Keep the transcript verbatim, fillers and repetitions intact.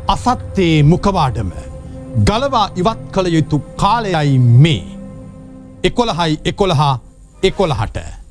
අසත්තේ මුඛවාඩම ගලවා ඉවත් කළ යුතු කාලයයි මේ එකොළහයි එකොළහ එකොළහට